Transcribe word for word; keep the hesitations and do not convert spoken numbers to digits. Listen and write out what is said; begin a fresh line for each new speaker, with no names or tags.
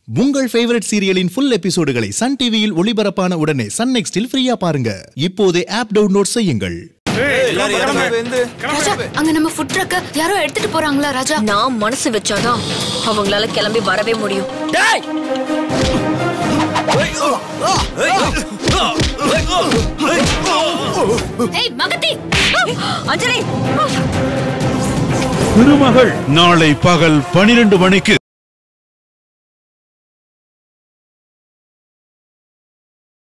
உங்கள் ஃபேவரட் சீரியலின் ஃபுல் எபிசோடுகளை சன் டிவியில் ஒளிபரப்பான உடனே சன் நெக்ஸ்டில் ஃப்ரீயா பாருங்க. இப்போதே ஆப் டவுன்லோட் செய்யுங்கள்.
ராஜா, அங்க நம்ம ஃபுட் ட்ரக்க யாரோ எடுத்துட்டு போறாங்களா ராஜா?
நான் மனசு வச்சாதான் அவங்களால கிளம்பி வரவே முடியும்.
ஏய் மகதி,
அஞ்சலி.
திருமகள் நாளை பகல் பனிரெண்டு மணிக்கு.